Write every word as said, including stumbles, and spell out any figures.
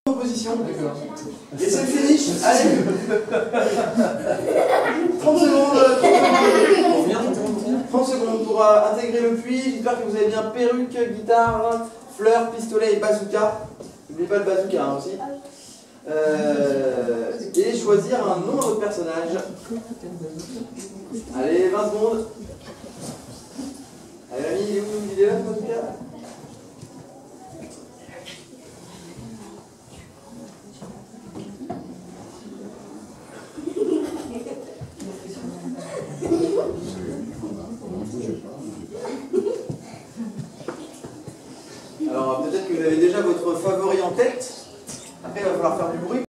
Position. Et c'est le finish. Allez. trente secondes. trente secondes pour euh, intégrer le puits. J'espère que vous avez bien perruque, guitare, fleurs, pistolet et bazooka. N'oubliez pas le bazooka hein, aussi. Euh, et choisir un nom à votre personnage. Allez, vingt secondes.